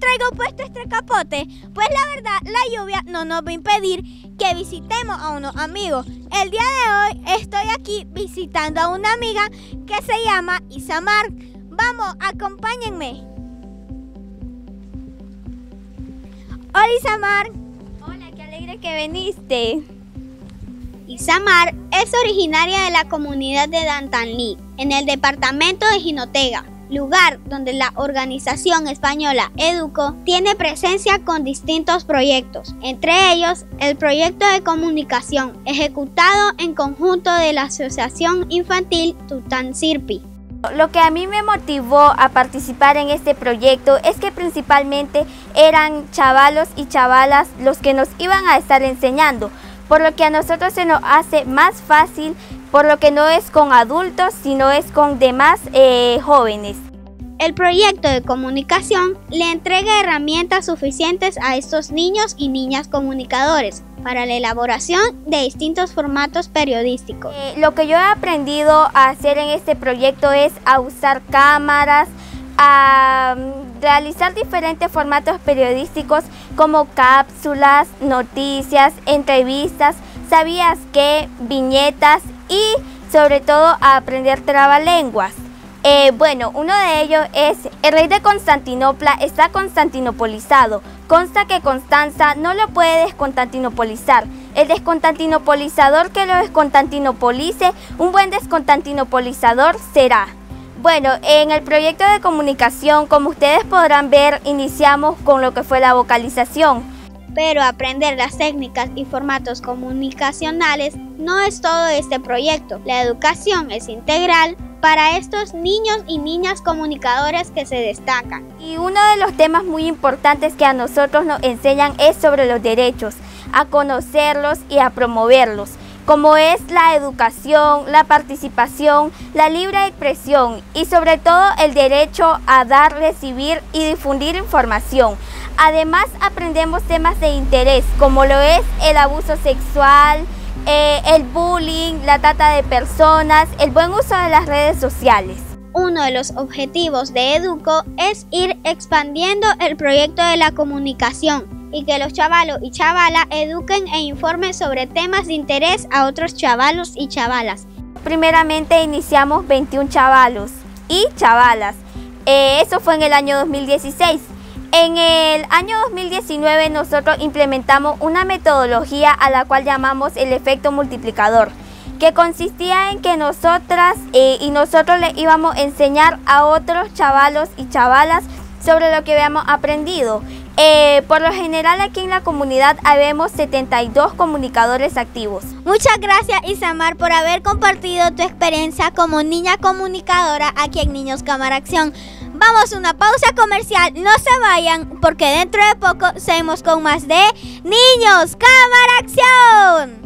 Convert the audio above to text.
traigo puesto este capote? Pues la verdad, la lluvia no nos va a impedir que visitemos a unos amigos. El día de hoy estoy aquí visitando a una amiga que se llama Isamar. Vamos, acompáñenme. Hola Isamar. Hola, qué alegre que viniste. Isamar es originaria de la comunidad de Dantanlí, en el departamento de Jinotega, lugar donde la organización española EDUCO tiene presencia con distintos proyectos, entre ellos el proyecto de comunicación ejecutado en conjunto de la Asociación Infantil Tutansirpi. Lo que a mí me motivó a participar en este proyecto es que principalmente eran chavalos y chavalas los que nos iban a estar enseñando, por lo que a nosotros se nos hace más fácil, por lo que no es con adultos, sino es con demás jóvenes. El proyecto de comunicación le entrega herramientas suficientes a estos niños y niñas comunicadores para la elaboración de distintos formatos periodísticos. Lo que yo he aprendido a hacer en este proyecto es a usar cámaras, a realizar diferentes formatos periodísticos como cápsulas, noticias, entrevistas, sabías qué, viñetas y sobre todo a aprender trabalenguas. Bueno, uno de ellos es: el rey de Constantinopla está constantinopolizado. Consta que Constanza no lo puede desconstantinopolizar. El desconstantinopolizador que lo desconstantinopolice, un buen desconstantinopolizador será. Bueno, en el proyecto de comunicación, como ustedes podrán ver, iniciamos con lo que fue la vocalización. Pero aprender las técnicas y formatos comunicacionales no es todo este proyecto. La educación es integral para estos niños y niñas comunicadores que se destacan. Y uno de los temas muy importantes que a nosotros nos enseñan es sobre los derechos, a conocerlos y a promoverlos, como es la educación, la participación, la libre expresión y sobre todo el derecho a dar, recibir y difundir información. Además aprendemos temas de interés como lo es el abuso sexual, el bullying, la trata de personas, el buen uso de las redes sociales. Uno de los objetivos de EDUCO es ir expandiendo el proyecto de la comunicación y que los chavalos y chavalas eduquen e informen sobre temas de interés a otros chavalos y chavalas. Primeramente iniciamos 21 chavalos y chavalas. Eso fue en el año 2016. En el año 2019 nosotros implementamos una metodología a la cual llamamos el efecto multiplicador, que consistía en que nosotras y nosotros le íbamos a enseñar a otros chavalos y chavalas sobre lo que habíamos aprendido. Por lo general aquí en la comunidad habemos 72 comunicadores activos. Muchas gracias Isamar por haber compartido tu experiencia como niña comunicadora aquí en Niños Cámara Acción. Vamos a una pausa comercial, no se vayan porque dentro de poco seguimos con más de Niños Cámara Acción.